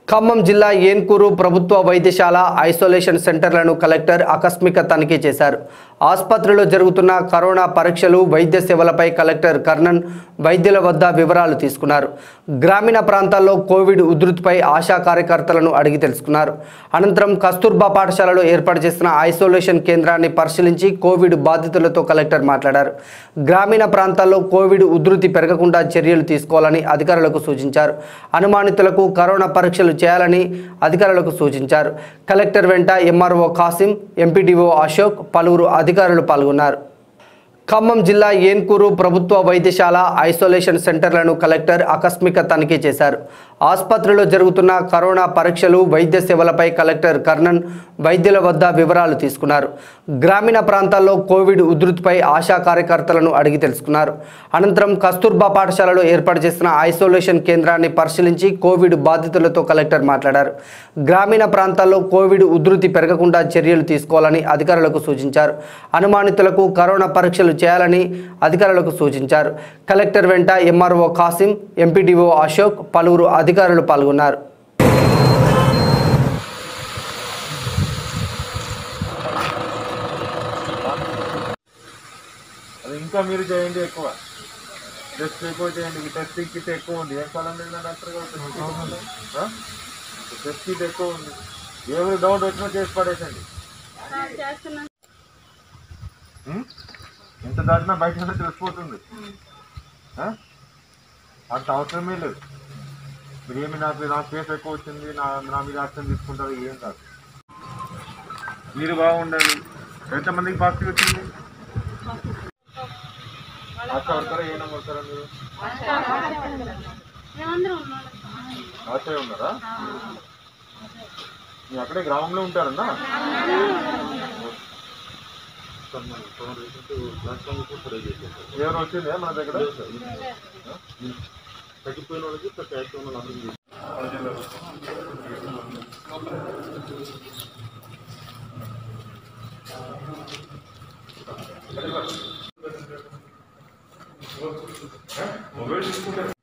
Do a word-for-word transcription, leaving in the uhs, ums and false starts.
ఖమ్మం జిల్లా ఏన్కూరు ప్రభుత్వ వైద్యశాల ఐసోలేషన్ సెంటర్లను కలెక్టర్ ఆకస్మిక తనిఖీ చేశారు. ఆసుపత్రిలో జరుగుతున్న కరోనా పరీక్షలు, వైద్య సేవలపై కలెక్టర్ కర్ణన్ వైద్యుల వద్ద వివరాలు తీసుకున్నారు. గ్రామీణ ప్రాంతాల్లో కోవిడ్ ఉధృతిపై ఆశా కార్యకర్తలను అడిగి తెలుసుకున్నారు. అనంతరం కస్తూర్బా పాఠశాలలో ఏర్పాటు చేసిన ఐసోలేషన్ కేంద్రాన్ని పరిశీలించి కోవిడ్ బాధితులతో కలెక్టర్ మాట్లాడారు. గ్రామీణ ప్రాంతాల్లో కోవిడ్ ఉధృతి పెరగకుండా చర్యలు తీసుకోవాలని అధికారులకు సూచించారు. అనుమానితులకు కరోనా పరీక్షలు చేయాలని అధికారులకు సూచించారు. కలెక్టర్ వెంట ఎంఆర్ఓ కాసిం, ఎంపీడీఓ అశోక్, పలువురు అధికారులు పాల్గొన్నారు. ఖమ్మం జిల్లా ఏన్కూరు ప్రభుత్వ వైద్యశాల ఐసోలేషన్ సెంటర్లను కలెక్టర్ ఆకస్మిక తనిఖీ చేశారు. ఆసుపత్రిలో జరుగుతున్న కరోనా పరీక్షలు, వైద్య సేవలపై కలెక్టర్ కర్ణన్ వైద్యుల వద్ద వివరాలు తీసుకున్నారు. గ్రామీణ ప్రాంతాల్లో కోవిడ్ ఉధృతిపై ఆశా కార్యకర్తలను అడిగి తెలుసుకున్నారు. అనంతరం కస్తూర్బా పాఠశాలలో ఏర్పాటు చేసిన ఐసోలేషన్ కేంద్రాన్ని పరిశీలించి కోవిడ్ బాధితులతో కలెక్టర్ మాట్లాడారు. గ్రామీణ ప్రాంతాల్లో కోవిడ్ ఉధృతి పెరగకుండా చర్యలు తీసుకోవాలని అధికారులకు సూచించారు. అనుమానితులకు కరోనా పరీక్షలు చేయాలని అధికారులకు సూచించారు. కలెక్టర్ వెంట ఎంఆర్ఓ కాసిం, ఎంపీడీఓ అశోక్, పలువురు అధికారులు పాల్గొన్నారు. ఇంకా మీరు చేయండి, ఎక్కువ టెస్ట్ ఎక్కువ చేయండి. టెస్ట్ కిట్ ఎక్కువ ఉంది. ఏం కాలం డాక్టర్ గారు టెస్ట్ కిట్ ఎక్కువ ఉంది. ఎవరు డౌట్ వచ్చినా చేసి పడేసండి. ఎంత దాటినా బయట తెలిసిపోతుంది. అంత అవసరమే లేదు. మీరు ఏమి నాకు నా కేసు ఎక్కువ వచ్చింది, నా నా మీద యాక్షన్ తీసుకుంటారు, ఏం కాదు. మీరు బాగుండాలి. ఎంతమందికి పాజిటివ్ వచ్చింది? ఆశా వర్కరా, ఏ నెంబర్ వస్తారా మీరు? ఆశా ఉన్నారా? మీరు అక్కడే గ్రామంలో ఉంటారన్నా? ఎవరు వచ్చిందే మన దగ్గర? తగ్గిపోయిన వాళ్ళకి మొబైల్ తీసుకుంటారు.